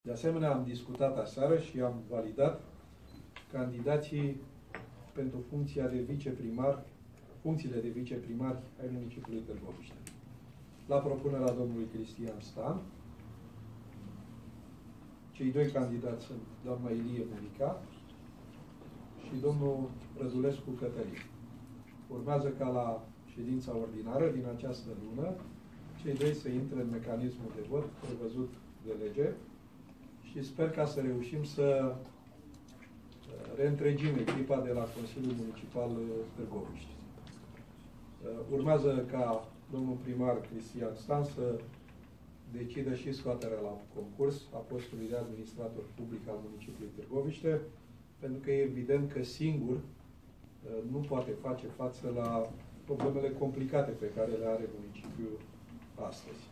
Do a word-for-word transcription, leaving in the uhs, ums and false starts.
De asemenea, am discutat aseară și am validat candidații pentru funcția de viceprimar, funcțiile de viceprimar ai municipiului Târgoviște. La propunerea domnului Cristian Stan, cei doi candidați sunt doamna Ilie Murica și domnul Rădulescu Cătălin. Urmează ca la ședința ordinară din această lună cei doi să intre în mecanismul de vot prevăzut de lege și sper ca să reușim să reîntregim echipa de la Consiliul Municipal Târgoviște. Urmează ca domnul primar Cristian Stan să decidă și scoaterea la concurs a postului de administrator public al municipiului Târgoviște, pentru că e evident că singur nu poate face față la problemele complicate pe care le are municipiul astăzi.